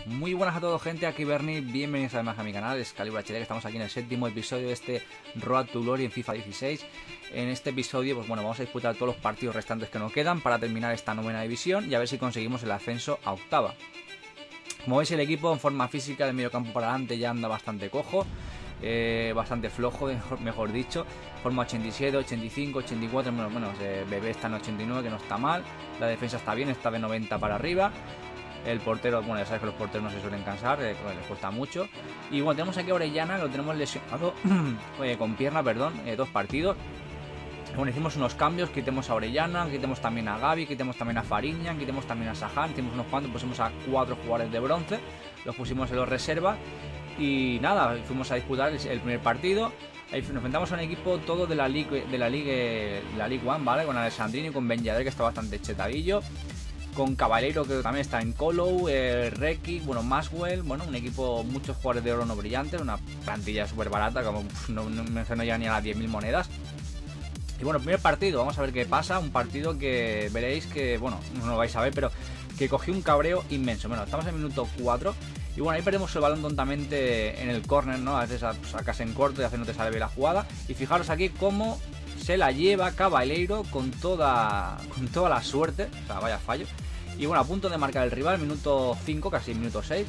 Muy buenas a todos, gente, aquí Bernie, bienvenidos además a mi canal Excalibur HD, que estamos aquí en el séptimo episodio de este Road to Glory en FIFA 16. En este episodio, pues bueno, vamos a disputar todos los partidos restantes que nos quedan para terminar esta novena división y a ver si conseguimos el ascenso a octava. Como veis, el equipo en forma física de medio campo para adelante ya anda bastante cojo, bastante flojo, mejor dicho. Forma 87, 85, 84, bueno, Bebé está en 89, que no está mal. La defensa está bien, está de 90 para arriba. El portero, bueno, ya sabes que los porteros no se suelen cansar, les cuesta mucho. Y bueno, tenemos aquí a Orellana, que lo tenemos lesionado con pierna, perdón, 2 partidos. Bueno, hicimos unos cambios, quitemos a Orellana, quitemos también a Gavi, quitemos también a Fariña, quitemos también a Sahan, hicimos unos cuantos, pusimos a 4 jugadores de bronce, los pusimos en los reservas. Y nada, fuimos a disputar el primer partido. Ahí nos enfrentamos a un equipo todo de la League One, ¿vale? Con Alessandrini y con Ben Yedder, que está bastante chetadillo. Con Caballero, que también está en Colou, Reki, bueno, Maxwell, bueno, un equipo, muchos jugadores de oro no brillantes, una plantilla súper barata, como no llega ni a las 10.000 monedas. Y bueno, primer partido, vamos a ver qué pasa, un partido que veréis que, bueno, no lo vais a ver, pero que cogió un cabreo inmenso. Bueno, estamos en el minuto 4 y bueno, ahí perdemos el balón tontamente en el córner, ¿no? A veces sacas en corto y a veces no te sale bien la jugada. Y fijaros aquí cómo se la lleva Caballero con toda la suerte, o sea, vaya fallo. Y bueno, a punto de marcar el rival, minuto 5, casi minuto 6.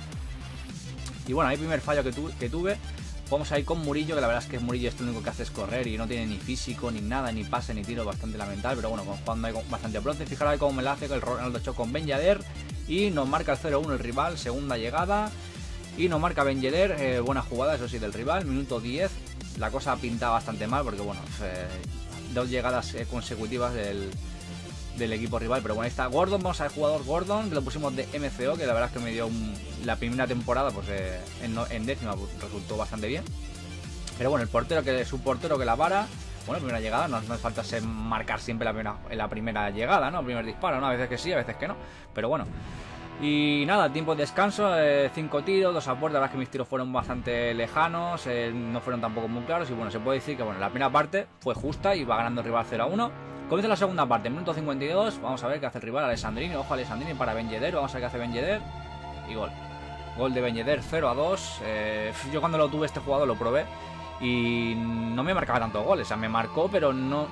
Y bueno, ahí primer fallo que tuve. Vamos a ir con Murillo, que la verdad es que Murillo es lo único que hace es correr y no tiene ni físico, ni nada, ni pase, ni tiro, bastante lamentable. Pero bueno, jugando ahí con bastante bronce. Fijaros ahí cómo me la hace el Ronaldo Choc con Ben Yedder. Y nos marca el 0-1 el rival, segunda llegada. Y nos marca Ben Yedder, buena jugada, eso sí, del rival, minuto 10. La cosa pinta bastante mal porque bueno, 2 llegadas consecutivas del equipo rival, pero bueno, ahí está Gordon, vamos al jugador Gordon, que lo pusimos de MCO, que la verdad es que me dio la primera temporada, pues en décima pues, resultó bastante bien. Pero bueno, su portero que la para, bueno, primera llegada, no hace falta marcar siempre la primera llegada, ¿no? El primer disparo, ¿no? A veces que sí, a veces que no, pero bueno. Y nada, tiempo de descanso, 5 tiros, 2 a puerta. La verdad es que mis tiros fueron bastante lejanos, no fueron tampoco muy claros. Y bueno, se puede decir que bueno, la primera parte fue justa y va ganando el rival 0-1. Comienza la segunda parte, minuto 52. Vamos a ver qué hace el rival, Alessandrini. Ojo, Alessandrini para Ben Yedder. Vamos a ver qué hace Ben Yedder. Y gol. Gol de Ben Yedder, 0-2. Yo cuando lo tuve este jugador lo probé y no me marcaba tantos goles. O sea, me marcó, pero no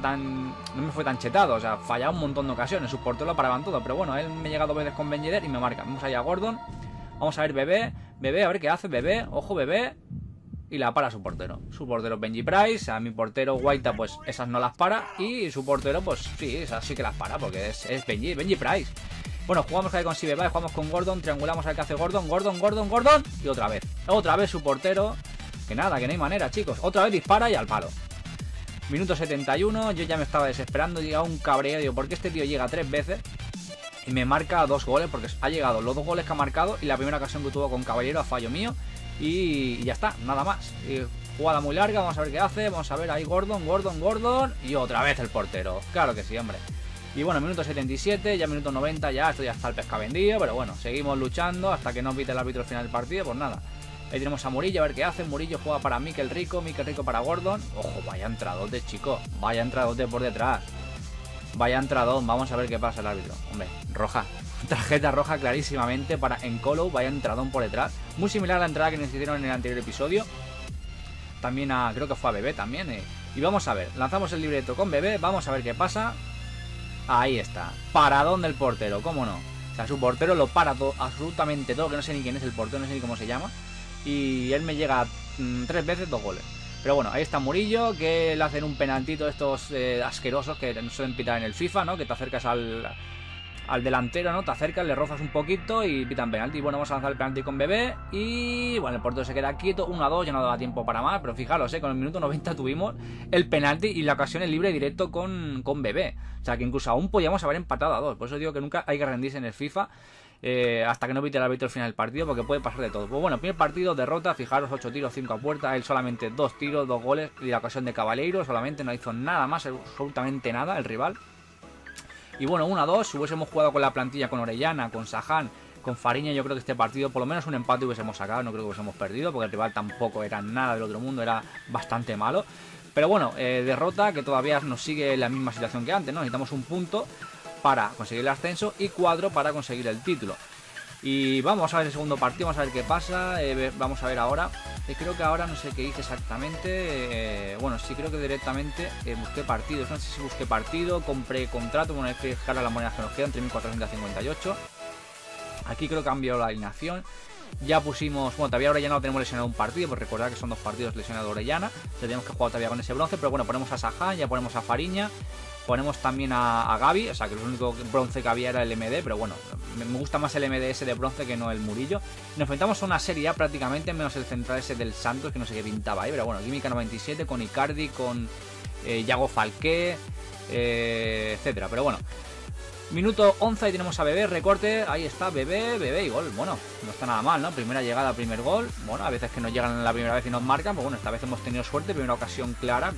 me fue tan chetado. O sea, fallaba un montón de ocasiones. Sus porteros lo paraban todo. Pero bueno, él me llega 2 veces con Ben Yedder y me marca. Vamos allá a Gordon. Vamos a ver Bebé. Bebé, a ver qué hace. Bebé, ojo, Bebé. Y la para su portero. Su portero Benji Price. A mi portero Guaita, pues esas no las para. Y su portero, pues sí, esas sí que las para. Porque es Benji Price. Bueno, jugamos ahí con Sibeba, jugamos con Gordon. Triangulamos al que hace Gordon. Gordon. Y otra vez. Otra vez su portero. Que nada, que no hay manera, chicos. Otra vez dispara y al palo. Minuto 71. Yo ya me estaba desesperando. Llega un cabreo. Digo, ¿por qué este tío llega 3 veces? Y me marca 2 goles. Porque ha llegado los 2 goles que ha marcado. Y la primera ocasión que tuvo con Caballero a fallo mío. Y ya está, nada más. Y jugada muy larga, vamos a ver qué hace. Vamos a ver ahí Gordon. Y otra vez el portero. Claro que sí, hombre. Y bueno, minuto 77, ya minuto 90, ya esto ya está el pesca vendido. Pero bueno, seguimos luchando hasta que no pite el árbitro al final del partido. Pues nada. Ahí tenemos a Murillo, a ver qué hace. Murillo juega para Mikel Rico para Gordon. Ojo, vaya entradote, chico. Vaya entradote por detrás. Vaya entradón, vamos a ver qué pasa el árbitro. Hombre, roja. Tarjeta roja clarísimamente para Encolo. Vaya entradón por detrás. Muy similar a la entrada que nos hicieron en el anterior episodio. También creo que fue a Bebé también. Y vamos a ver, lanzamos el libreto con Bebé. Vamos a ver qué pasa. Ahí está. Paradón del portero, cómo no. O sea, su portero lo para todo, absolutamente todo. Que no sé ni quién es el portero, no sé ni cómo se llama. Y él me llega 3 veces 2 goles. Pero bueno, ahí está Murillo, que le hacen un penaltito estos asquerosos que no suelen pitar en el FIFA, ¿no? Que te acercas al delantero, ¿no? Te acercas, le rozas un poquito y pitan penalti. Y bueno, vamos a lanzar el penalti con Bebé. Y bueno, el portero se queda quieto, 1-2, ya no da tiempo para más. Pero fijaros, con el minuto 90 tuvimos el penalti y la ocasión en libre directo con Bebé. O sea que incluso aún podíamos haber empatado a 2. Por eso digo que nunca hay que rendirse en el FIFA. Hasta que no pite el árbitro al final del partido, porque puede pasar de todo. Pues bueno, primer partido, derrota, fijaros, 8 tiros, 5 a puerta, él solamente 2 tiros, 2 goles, y la ocasión de Caballero solamente, no hizo nada más, absolutamente nada el rival. Y bueno, 1-2, si hubiésemos jugado con la plantilla, con Orellana, con Sahan, con Fariña, yo creo que este partido, por lo menos un empate hubiésemos sacado, no creo que hubiésemos perdido, porque el rival tampoco era nada del otro mundo, era bastante malo. Pero bueno, derrota que todavía nos sigue en la misma situación que antes, ¿no? Necesitamos un punto para conseguir el ascenso y 4 para conseguir el título. Y vamos a ver el segundo partido, vamos a ver qué pasa. Vamos a ver ahora. Creo que ahora no sé qué hice exactamente. Bueno, sí creo que directamente busqué partidos. No sé si busqué partido, compré contrato. Bueno, hay que fijar las monedas que nos quedan, 3.458. Aquí creo que cambió la alineación. Ya pusimos, bueno, todavía Orellana no tenemos lesionado un partido, pues recordad que son 2 partidos lesionados de Orellana. Tenemos que jugar todavía con ese bronce, pero bueno, ponemos a Sahan, ya ponemos a Fariña. Ponemos también a Gavi, o sea que el único bronce que había era el MD, pero bueno, me gusta más el MD ese de bronce que no el Murillo. Nos enfrentamos a una serie A prácticamente, menos el central ese del Santos, que no sé qué pintaba ahí, pero bueno, Química 97 con Icardi, con Yago Falqué, etcétera, pero bueno. Minuto 11, ahí tenemos a Bebé, recorte, ahí está, Bebé y gol. Bueno, no está nada mal, ¿no? Primera llegada, primer gol. Bueno, a veces que nos llegan la primera vez y nos marcan, pues bueno, esta vez hemos tenido suerte, primera ocasión clara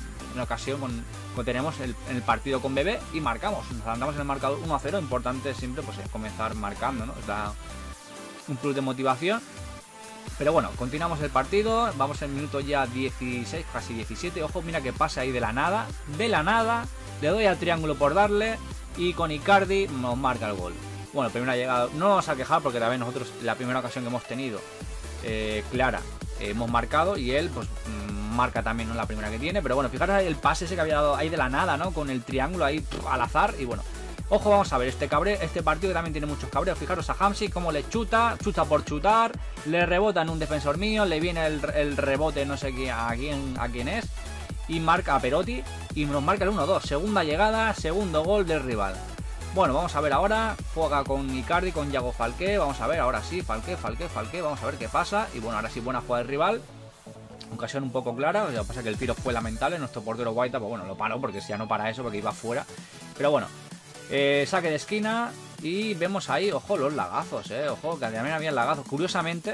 tenemos en el partido con Bebé y marcamos. Nos adelantamos en el marcador 1-0, importante siempre pues es comenzar marcando, ¿no? Da un plus de motivación. Pero bueno, continuamos el partido, vamos en minuto ya 16, casi 17. Ojo, mira que pasa ahí de la nada, le doy al triángulo por darle. Y con Icardi nos marca el gol. Bueno, primera llegada, no nos vamos a quejar porque también nosotros la primera ocasión que hemos tenido clara hemos marcado y él pues marca también, ¿no? La primera que tiene. Pero bueno, fijaros ahí el pase ese que había dado ahí de la nada, ¿no? Con el triángulo ahí al azar. Y bueno, ojo, vamos a ver este partido que también tiene muchos cabreos. Fijaros a Hamsik cómo le chuta por chutar, le rebota en un defensor mío, le viene el rebote no sé a quién es. Y marca a Perotti y nos marca el 1-2. Segunda llegada, segundo gol del rival. Bueno, vamos a ver ahora. Juega con Icardi, con Yago Falqué. Vamos a ver, ahora sí, Falqué. Vamos a ver qué pasa. Y bueno, ahora sí, buena jugada del rival. Ocasión un poco clara. Lo que pasa es que el tiro fue lamentable. Nuestro portero Guaita, pues bueno, lo paró porque si ya no para eso, porque iba fuera. Pero bueno, saque de esquina. Y vemos ahí, ojo, los lagazos, ojo, que también había lagazos. Curiosamente,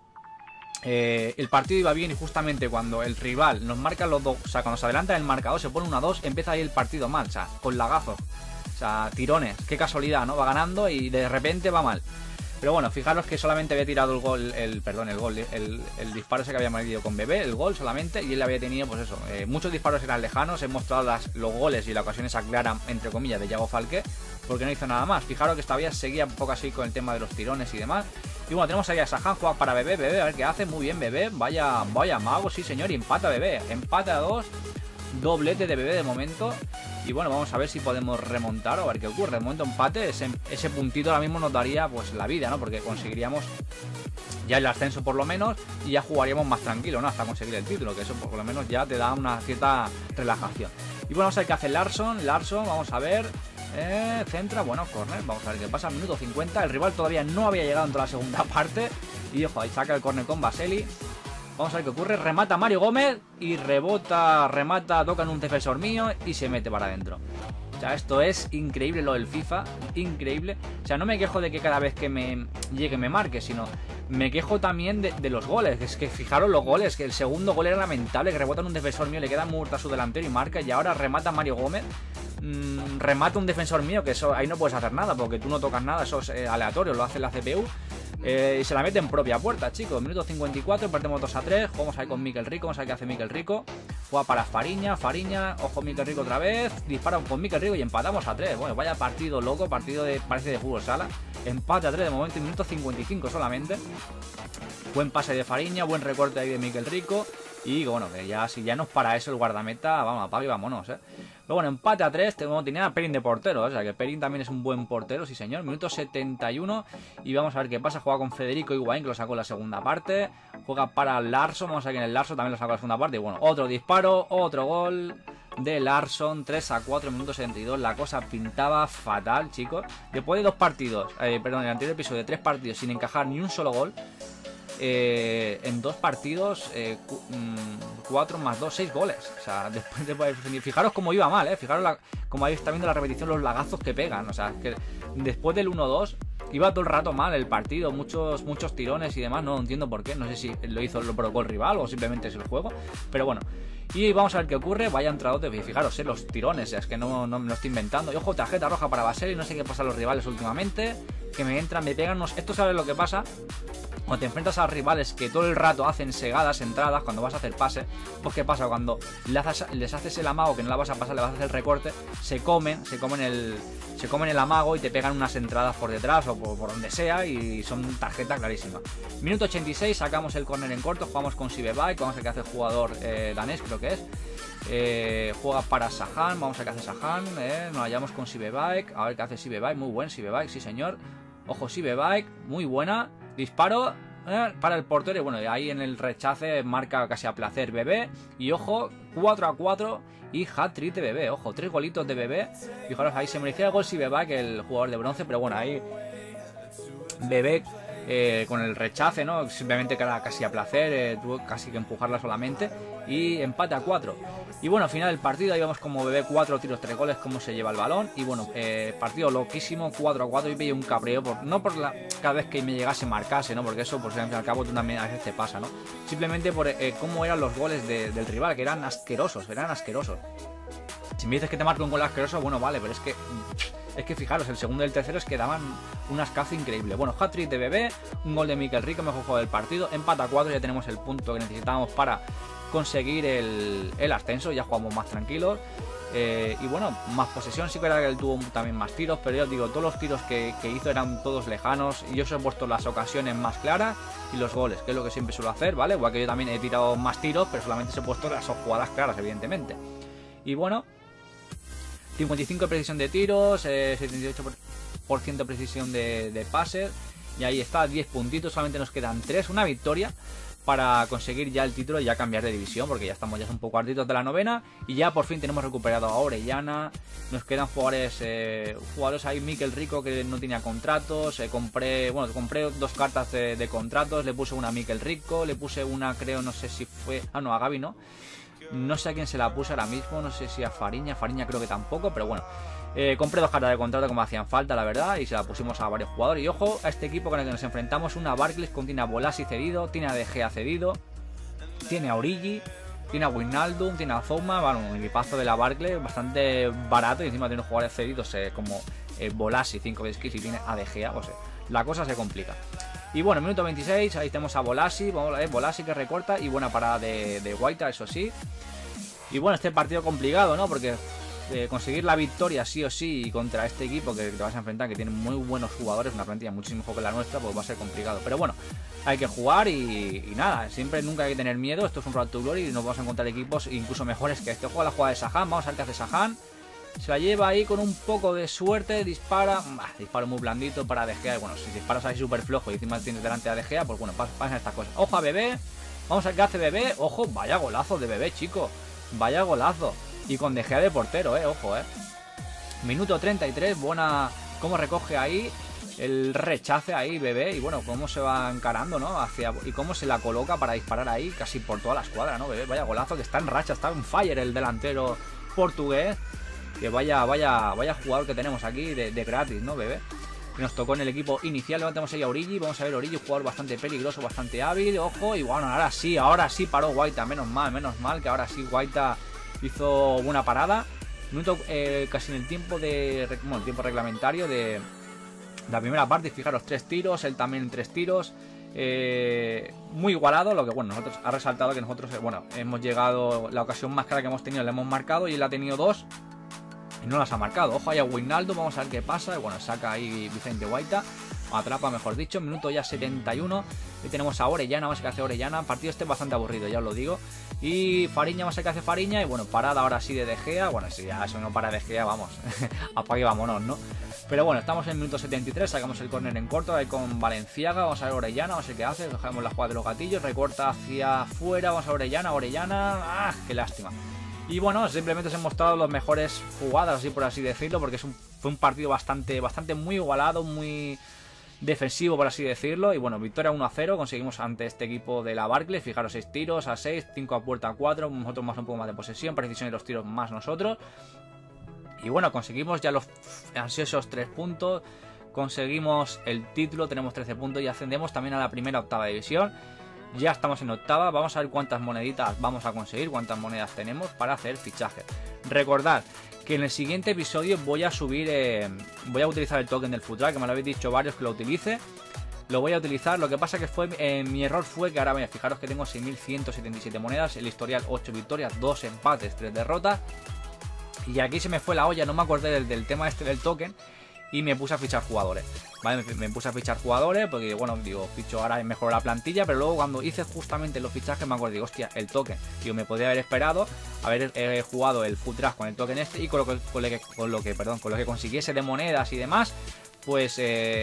el partido iba bien y justamente cuando el rival nos marca los dos, o sea, cuando se adelanta el marcador, se pone 1-2, empieza ahí el partido mal, o sea, con lagazos, o sea, tirones, qué casualidad, ¿no? Va ganando y de repente va mal. Pero bueno, fijaros que solamente había tirado el gol, el disparo ese que había metido con Bebé, el gol solamente, y él había tenido, pues eso, muchos disparos eran lejanos, he mostrado los goles y la ocasión esa clara, entre comillas, de Yago Falqué, porque no hizo nada más. Fijaros que todavía seguía un poco así con el tema de los tirones y demás. Y bueno, tenemos ahí a Sahan, juega para Bebé, a ver qué hace, muy bien Bebé, vaya mago, sí señor, y empata Bebé, empate a 2, doblete de Bebé de momento. Y bueno, vamos a ver si podemos remontar o a ver qué ocurre. De momento empate, ese puntito ahora mismo nos daría pues la vida, ¿no? Porque conseguiríamos ya el ascenso por lo menos y ya jugaríamos más tranquilo, ¿no? Hasta conseguir el título, que eso por lo menos ya te da una cierta relajación. Y bueno, vamos a ver qué hace Larsson, vamos a ver, centra, bueno, córner, vamos a ver qué pasa, minuto 50, el rival todavía no había llegado en toda la segunda parte y ojo, ahí saca el córner con Baselli. Vamos a ver qué ocurre, remata Mario Gómez y remata, toca en un defensor mío y se mete para adentro. O sea, esto es increíble lo del FIFA, increíble. O sea, no me quejo de que cada vez que me llegue me marque, sino me quejo también de los goles. Es que fijaros los goles, que el segundo gol era lamentable, que rebota en un defensor mío, le queda muerto a su delantero y marca, y ahora remata Mario Gómez. Remata un defensor mío, que eso ahí no puedes hacer nada, porque tú no tocas nada, eso es aleatorio, lo hace la CPU. Y se la mete en propia puerta, chicos. Minuto 54, partimos 2-3. Jugamos ahí con Mikel Rico, vamos a ver qué hace Mikel Rico. Juega para Fariña, ojo Mikel Rico otra vez. Dispara con Mikel Rico y empatamos a 3. Bueno, vaya partido loco, parece de fútbol sala. Empate a 3 de momento, minuto 55 solamente. Buen pase de Fariña, buen recorte ahí de Mikel Rico. Y bueno, que ya si ya nos para eso el guardameta, vamos, apague y vámonos, Pero bueno, empate a 3, tenía a Perin de portero, o sea que Perin también es un buen portero, sí señor. Minuto 71 y vamos a ver qué pasa. Juega con Federico Higuaín, que lo sacó en la segunda parte. Juega para Larsson, vamos a ver que en el Larsson también lo sacó en la segunda parte. Y bueno, otro disparo, otro gol de Larsson, 3-4, minuto 72. La cosa pintaba fatal, chicos. Después de dos partidos, perdón, en el anterior episodio, de 3 partidos sin encajar ni un solo gol. En 2 partidos, 4 más 2, 6 goles. O sea, fijaros cómo iba mal, fijaros como ahí está viendo la repetición, los lagazos que pegan. O sea, que después del 1-2 iba todo el rato mal el partido, muchos tirones y demás. No entiendo por qué, no sé si lo provocó el rival o simplemente es el juego, pero bueno. Y vamos a ver qué ocurre. Vaya entradote, fijaros, los tirones, es que no me lo estoy inventando. Y ojo, tarjeta roja para Baselli, no sé qué pasa a los rivales últimamente, que me entran, me pegan unos... Esto sabes lo que pasa, Cuando te enfrentas a rivales que todo el rato hacen segadas, entradas, cuando vas a hacer pase, pues ¿qué pasa? Cuando les haces el amago, que no la vas a pasar, le vas a hacer el recorte, se comen el amago y te pegan unas entradas por detrás o por donde sea y son tarjeta clarísima. Minuto 86, sacamos el córner en corto, jugamos con Sivebike, vamos a ver qué hace el jugador danés, creo que es. Juega para Sahan, vamos a ver qué hace Sahan, nos hallamos con Sivebike, a ver qué hace Sivebike, muy buen Sivebike, sí señor. Ojo Sivebike, muy buena. Disparo para el portero y bueno, ahí en el rechace marca casi a placer Bebé. Y ojo, 4-4 y hat-trick de Bebé. Ojo, 3 golitos de Bebé. Fijaros, ahí se merecía el gol Sivebike, el jugador de bronce, pero bueno, ahí Bebé con el rechace, ¿no? Simplemente queda casi a placer, tuvo casi que empujarla solamente. Y empate a 4. Y bueno, al final del partido, ahí vemos como Bebé 4 tiros, 3 goles, cómo se lleva el balón. Y bueno, partido loquísimo, 4-4. Y veía un cabreo, no por cada vez que me llegase marcase, ¿no? Porque eso, pues al fin y al cabo, tú también a veces te pasa, ¿no? Simplemente por cómo eran los goles del rival, que eran asquerosos, Si me dices que te marca un gol asqueroso, bueno, vale, pero es que fijaros, el segundo y el tercero es que daban un ascazo increíble. Bueno, hat-trick de Bebé, un gol de Mikel Rico, mejor juego del partido, empate a 4, ya tenemos el punto que necesitábamos para conseguir el ascenso, ya jugamos más tranquilos. Y bueno, más posesión, sí que era que él tuvo también más tiros, pero yo os digo, todos los tiros que hizo eran todos lejanos y yo os he puesto las ocasiones más claras y los goles, que es lo que siempre suelo hacer, ¿vale? Igual que yo también he tirado más tiros, pero solamente os he puesto las jugadas claras, evidentemente. Y bueno, 55% de precisión de tiros, 78% de precisión de pases. Y ahí está, 10 puntitos, solamente nos quedan 3, una victoria para conseguir ya el título y ya cambiar de división, porque ya estamos un poco hartitos de la novena. Y ya por fin tenemos recuperado a Orellana. Nos quedan jugadores ahí, Mikel Rico, que no tenía contratos. Compré 2 cartas de contratos, le puse una a Mikel Rico, le puse una, creo, no sé si fue... Ah, no, a Gaby no. No sé a quién se la puse ahora mismo, no sé si a Fariña creo que tampoco, pero bueno. Compré 2 cartas de contrato como hacían falta, la verdad, y se la pusimos a varios jugadores. Y ojo a este equipo con el que nos enfrentamos, una Barclays con tiene a Bolasie cedido, tiene a De Gea cedido, tiene a Origi, tiene a Wijnaldum, tiene a Zouma, bueno, un equipazo de la Barclays, bastante barato, y encima tiene unos jugadores cedidos como Bolasie, 5 de skills, y tiene a De Gea, o sea, la cosa se complica. Y bueno, minuto 26, ahí tenemos a Bolasie, vamos a ver, Bolasie que recorta y buena parada de Guaita, eso sí. Y bueno, este partido complicado, ¿no? Porque conseguir la victoria sí o sí contra este equipo que te vas a enfrentar, que tiene muy buenos jugadores, una plantilla muchísimo mejor que la nuestra, pues va a ser complicado. Pero bueno, hay que jugar y nada, nunca hay que tener miedo. Esto es un Road to Glory y nos vamos a encontrar equipos incluso mejores que este. Juega la jugada de Sahan, vamos a ver qué hace Sahan. Se la lleva ahí con un poco de suerte, dispara, disparo muy blandito para De Gea. Y bueno, si disparas ahí súper flojo y encima tienes delante a De Gea, pues bueno, pasan estas cosas. Ojo a Bebé, vamos a ver qué hace Bebé. Ojo, vaya golazo de Bebé, chico, vaya golazo. Y con De Gea de portero, ojo, Minuto 33, buena, cómo recoge ahí el rechace ahí Bebé. Y bueno, cómo se va encarando, ¿no? Y cómo se la coloca para disparar ahí casi por toda la escuadra, ¿no? Bebé, vaya golazo, que está en racha, está en fire el delantero portugués. Que vaya jugador que tenemos aquí de gratis, ¿no, Bebé? Que nos tocó en el equipo inicial. Levantamos ahí a Origi, vamos a ver Origi, jugador bastante peligroso, bastante hábil, ojo. Y bueno, ahora sí paró Guaita, menos mal que ahora sí Guaita hizo buena parada. Minuto casi en el tiempo tiempo reglamentario de la primera parte. Fijaros, 3 tiros, él también 3 tiros. Muy igualado, lo que bueno, nosotros ha resaltado que nosotros hemos llegado, la ocasión más clara que hemos tenido la hemos marcado y él ha tenido 2 y no las ha marcado. Ojo ahí a Wijnaldum, vamos a ver qué pasa. Y bueno, saca ahí Vicente Guaita, atrapa mejor dicho, minuto ya 71. Y tenemos a Orellana, vamos a ver qué hace Orellana. Partido bastante aburrido, ya os lo digo. Y Fariña, vamos a ver qué hace Fariña. Y bueno, parada ahora sí de Gea. Bueno, si ya eso no para De Gea, vamos, apague vámonos, ¿no? Pero bueno, estamos en el minuto 73, sacamos el córner en corto ahí con Valenciaga. Vamos a ver Orellana, vamos a ver qué hace. Dejamos la jugada de los gatillos, recorta hacia afuera. Vamos a ver Orellana, qué lástima. Y bueno, simplemente os he mostrado las mejores jugadas, así por así decirlo, porque fue un partido bastante muy igualado, muy defensivo, por así decirlo. Y bueno, victoria 1-0, conseguimos ante este equipo de la Barclays. Fijaros, 6 tiros a 6, 5 a puerta a 4, nosotros más un poco más de posesión, precisión de los tiros más nosotros. Y bueno, conseguimos ya los ansiosos 3 puntos, conseguimos el título, tenemos 13 puntos y ascendemos también a la primera octava división. Ya estamos en octava, vamos a ver cuántas moneditas vamos a conseguir, cuántas monedas tenemos para hacer fichajes. Recordad que en el siguiente episodio voy a utilizar el token del Futral, que me lo habéis dicho varios que lo utilice. lo voy a utilizar. Lo que pasa que fue mi error fue que ahora, mira, fijaros que tengo 6.177 monedas, el historial 8 victorias, 2 empates, 3 derrotas. Y aquí se me fue la olla, no me acordé del tema este del token y me puse a fichar jugadores. ¿Vale? Me puse a fichar jugadores porque, bueno, digo, ficho ahora mejor la plantilla, pero luego cuando hice justamente los fichajes me acuerdo, digo, hostia, el token. Digo, me podría haber esperado, haber jugado el full draft con el token este y con lo que consiguiese de monedas y demás, pues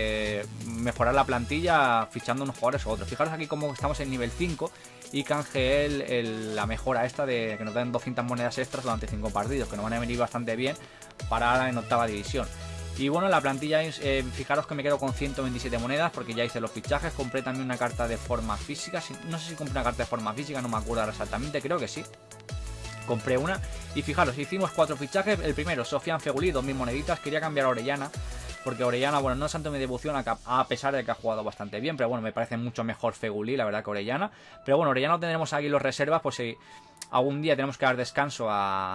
mejorar la plantilla fichando unos jugadores u otros. Fijaros aquí como estamos en nivel 5 y canjeé la mejora esta de que nos dan 200 monedas extras durante 5 partidos, que nos van a venir bastante bien para ahora en octava división. Y bueno, la plantilla, fijaros que me quedo con 127 monedas porque ya hice los fichajes. Compré también una carta de forma física. No sé si compré una carta de forma física, no me acuerdo ahora exactamente, creo que sí. Compré una y fijaros, hicimos 4 fichajes. El primero, Sofian Feguli, 2.000 moneditas. Quería cambiar a Orellana porque Orellana, bueno, no es tanto mi devoción a pesar de que ha jugado bastante bien, pero bueno, me parece mucho mejor Feguli, la verdad, que Orellana. Pero bueno, Orellana tendremos aquí los reservas, pues si algún día tenemos que dar descanso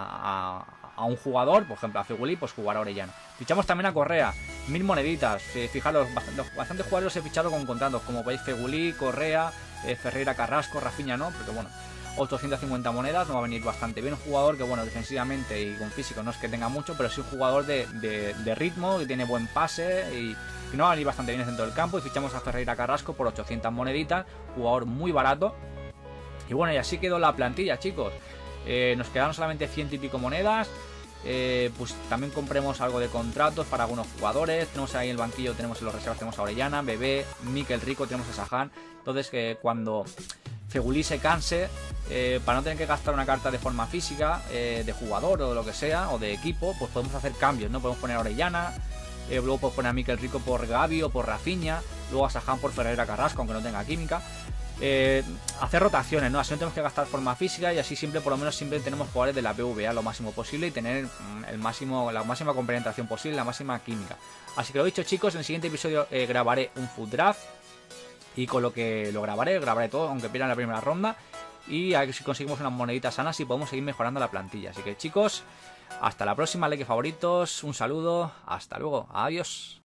a un jugador, por ejemplo a Feguli, pues jugar a Orellana. Fichamos también a Correa, 1.000 moneditas. Fijaros, bastantes jugadores he fichado con contratos, como veis, Feguli, Correa, Ferreira, Carrasco, Rafinha no, porque bueno, 850 monedas, nos va a venir bastante bien. Un jugador que, bueno, defensivamente y con físico no es que tenga mucho, pero sí un jugador de ritmo, que tiene buen pase y que nos va a venir bastante bien dentro del campo. Y fichamos a Ferreira Carrasco por 800 moneditas, jugador muy barato. Y bueno, y así quedó la plantilla, chicos. Nos quedaron solamente 100 y pico monedas. Pues también compremos algo de contratos para algunos jugadores. Tenemos ahí el banquillo, tenemos en los reservas, tenemos a Orellana, Bebé, Mikel Rico, tenemos a Sahan. Entonces cuando Feguli se canse, para no tener que gastar una carta de forma física, de jugador o lo que sea, o de equipo, pues podemos hacer cambios, ¿no? Podemos poner a Orellana, luego podemos poner a Mikel Rico por Gavi o por Rafinha, luego a Sahan por Ferreira Carrasco, aunque no tenga química. Hacer rotaciones, ¿no? Así no tenemos que gastar forma física y así siempre, por lo menos siempre tenemos jugadores de la PvA lo máximo posible y tener la máxima complementación posible, la máxima química. Así que lo dicho, chicos, en el siguiente episodio grabaré un full draft y con lo que lo grabaré todo, aunque pierda la primera ronda, y a ver si conseguimos unas moneditas sanas y podemos seguir mejorando la plantilla. Así que, chicos, hasta la próxima, like, favoritos, un saludo, hasta luego, adiós.